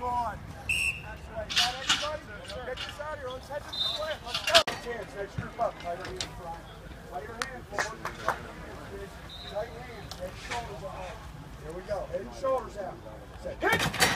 on. That's right. Got anybody? Get this out here. Let's head to the square. Let's go. Hands. Let's group up. Tight your hand front. Tight your hand forward. Tight hands. Head and shoulders out. Here we go. Head and shoulders out. Set. Hit!